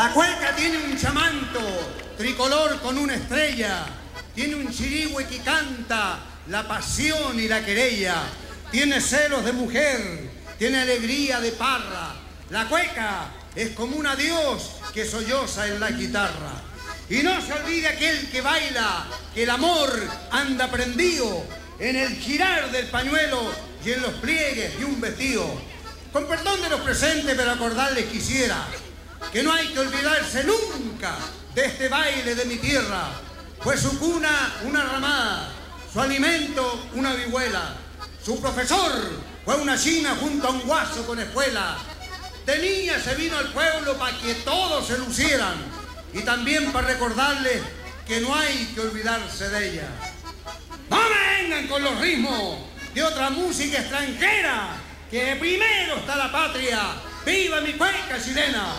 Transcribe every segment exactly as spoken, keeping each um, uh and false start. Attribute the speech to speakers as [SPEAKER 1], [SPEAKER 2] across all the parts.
[SPEAKER 1] La cueca tiene un chamanto tricolor con una estrella, tiene un chirigüe que canta la pasión y la querella, tiene celos de mujer, tiene alegría de parra. La cueca es como un adiós que solloza en la guitarra. Y no se olvide aquel que baila, que el amor anda prendido en el girar del pañuelo y en los pliegues de un vestido. Con perdón de los presentes, pero acordarles quisiera que no hay que olvidarse nunca de este baile de mi tierra. Fue su cuna una ramada, su alimento una vihuela, su profesor fue una china junto a un guaso con espuela. De niña se vino al pueblo para que todos se lucieran y también para recordarles que no hay que olvidarse de ella. No me vengan con los ritmos de otra música extranjera, que primero está la patria. ¡Viva mi cueca chilena!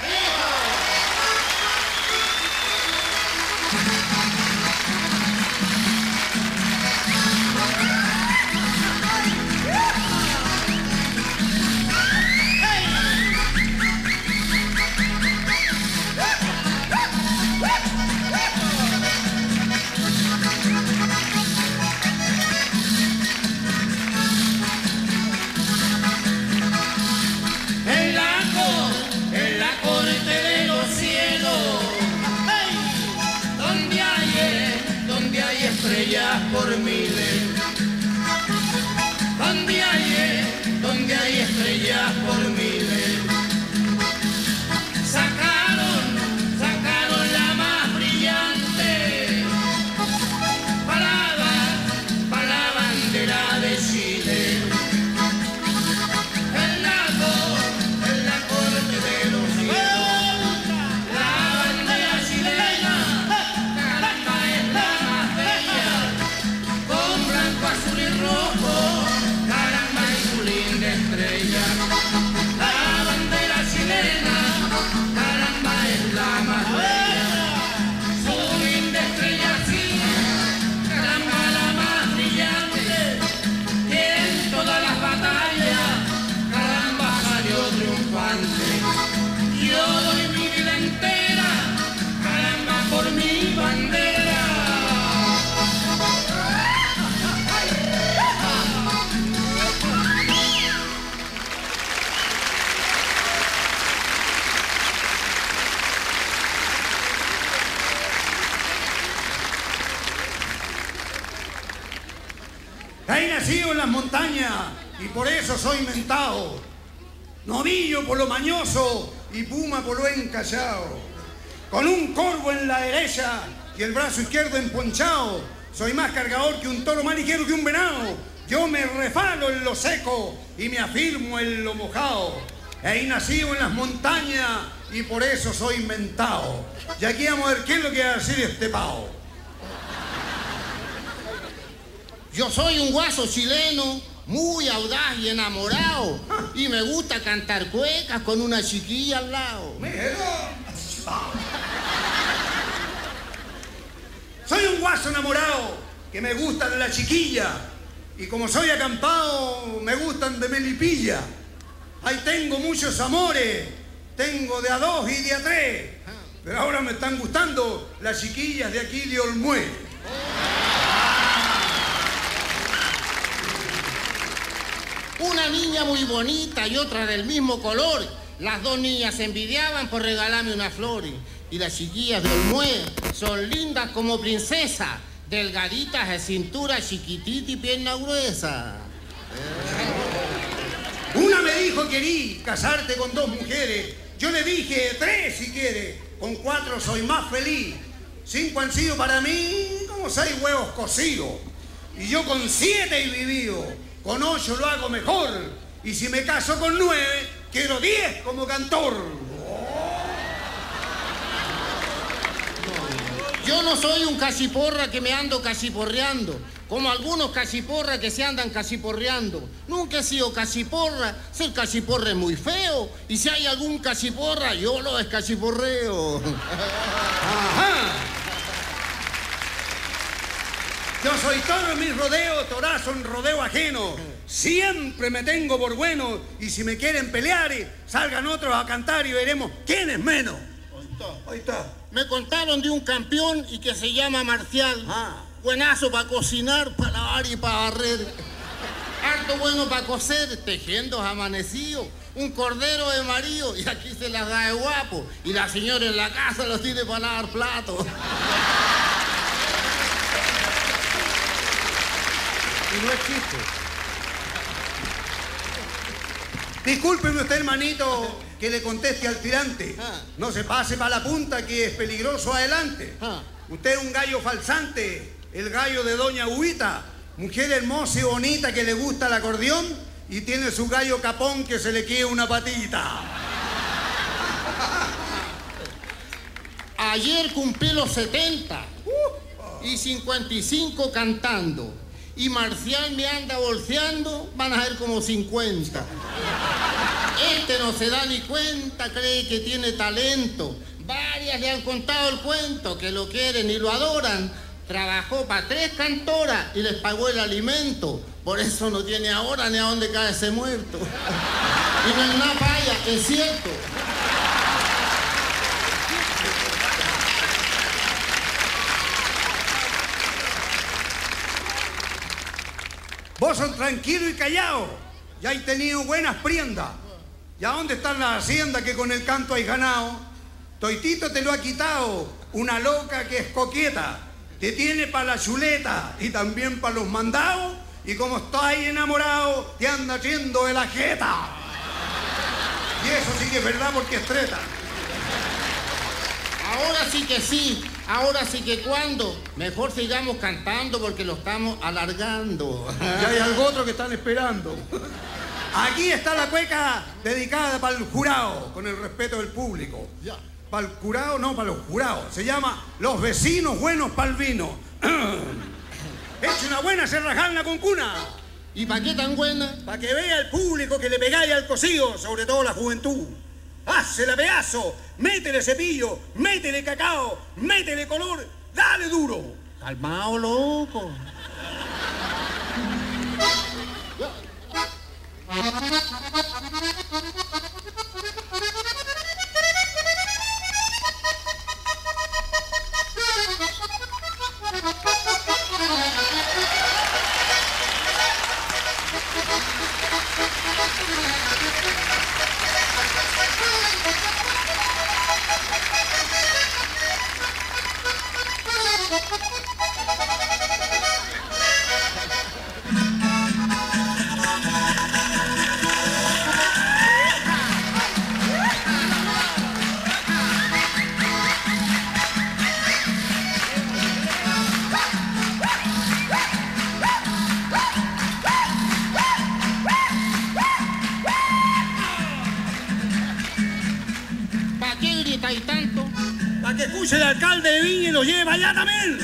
[SPEAKER 2] Por miles, donde hay, donde hay estrellas por miles, sacaron, sacaron la más brillante para la, para la bandera de Chile. En la, en la corte de los cielos, la bandera chilena, caramba, es la más bella. Azul y rojo, caramba y su linda estrella. La bandera chilena, caramba es la más bella. Su linda estrella sí, caramba la más brillante. Que en todas las batallas, caramba salió triunfante. Yo doy mi vida entera, caramba por mi bandera.
[SPEAKER 1] He nacido en las montañas y por eso soy mentao. Novillo por lo mañoso y puma por lo encallado. Con un corvo en la derecha y el brazo izquierdo emponchado. Soy más cargador que un toro, más ligero que un venado. Yo me refalo en lo seco y me afirmo en lo mojado. He nacido en las montañas y por eso soy mentao. Y aquí vamos a ver qué es lo que va a decir este pavo.
[SPEAKER 2] Yo soy un guaso chileno, muy audaz y enamorado, y me gusta cantar cuecas con una chiquilla al lado.
[SPEAKER 1] Soy un guaso enamorado, que me gusta de la chiquilla, y como soy acampado, me gustan de melipilla. Ahí tengo muchos amores, tengo de a dos y de a tres, pero ahora me están gustando las chiquillas de aquí de Olmué.
[SPEAKER 2] Una niña muy bonita y otra del mismo color. Las dos niñas se envidiaban por regalarme unas flores. Y las chiquillas de Olmué son lindas como princesas, delgaditas de cintura, chiquitita y pierna gruesa.
[SPEAKER 1] Una me dijo que querí casarte con dos mujeres. Yo le dije tres si quiere. Con cuatro soy más feliz. Cinco han sido para mí como seis huevos cocidos. Y yo con siete he vivido. Con ocho lo hago mejor. Y si me caso con nueve, quiero diez como cantor.
[SPEAKER 2] Yo no soy un cachiporra que me ando cachiporreando, como algunos cachiporras que se andan cachiporreando. Nunca he sido cachiporra, ser cachiporra es muy feo. Y si hay algún cachiporra, yo lo descachiporreo.
[SPEAKER 1] Ajá. Yo soy toro en mis rodeos, torazo en rodeo ajeno. Siempre me tengo por bueno y si me quieren pelear, salgan otros a cantar y veremos quién es menos.
[SPEAKER 3] Juanito.
[SPEAKER 1] Ahí está.
[SPEAKER 3] Me contaron de un campeón y que se llama Marcial.
[SPEAKER 1] Ah.
[SPEAKER 3] Buenazo para cocinar, para lavar y para barrer. Harto bueno para coser, tejiendo amanecido. Un cordero de marido y aquí se las da de guapo. Y la señora en la casa los tiene para lavar platos.
[SPEAKER 1] Y no existe. Discúlpeme usted, hermanito, que le conteste al tirante.
[SPEAKER 3] Ah.
[SPEAKER 1] No se pase para la punta, que es peligroso adelante.
[SPEAKER 3] Ah.
[SPEAKER 1] Usted es un gallo falsante, el gallo de doña Huita, mujer hermosa y bonita que le gusta el acordeón y tiene su gallo capón que se le queda una patita.
[SPEAKER 3] Ayer cumplí los setenta y cincuenta y cinco cantando. Y Marcial me anda bolseando, van a ser como cincuenta. Este no se da ni cuenta, cree que tiene talento. Varias le han contado el cuento, que lo quieren y lo adoran. Trabajó para tres cantoras y les pagó el alimento. Por eso no tiene ahora ni a dónde cae ese muerto. Y no es nada falla, es cierto.
[SPEAKER 1] Vos sos tranquilo y callado. Ya hay tenido buenas priendas. ¿Y a dónde están las haciendas que con el canto hay ganado? Toitito te lo ha quitado. Una loca que es coqueta. Te tiene para la chuleta y también para los mandados. Y como estás ahí enamorado, te anda yendo de la jeta. Y eso sí que es verdad porque es treta.
[SPEAKER 3] Ahora sí que sí, ahora sí que cuando. Mejor sigamos cantando porque lo estamos alargando.
[SPEAKER 1] Y hay algo otro que están esperando. Aquí está la cueca dedicada para el jurado, con el respeto del público.
[SPEAKER 3] Ya.
[SPEAKER 1] Para el jurado, no, para los jurados. Se llama Los Vecinos Buenos pa'l Vino. Eche una buena serrajana con cuna.
[SPEAKER 3] ¿Y para qué tan buena?
[SPEAKER 1] Para que vea el público que le pegáis al cocido, sobre todo la juventud. ¡Hácela pedazo! ¡Métele cepillo! ¡Métele cacao! ¡Métele color! ¡Dale duro!
[SPEAKER 3] Calmao, loco. ¿Para qué gritáis tanto?
[SPEAKER 1] Para que escuche el alcalde de Viña y lo lleve allá también.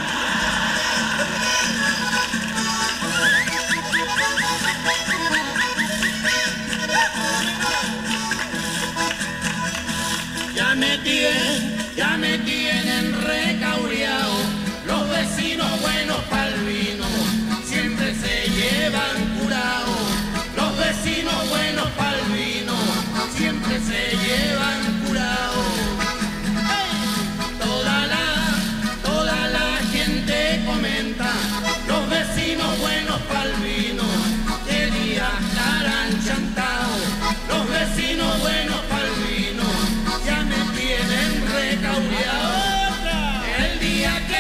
[SPEAKER 2] Ya me tienen, ya me tienen recaureado. Los vecinos buenos pa'l vino siempre se llevan curado. Los vecinos buenos pa'l vino siempre se llevan curado. Toda la, toda la gente comenta. Los vecinos buenos pa'l vino que día estarán chantados. Los vecinos buenos pa'l vino ya me tienen recaureado. El día que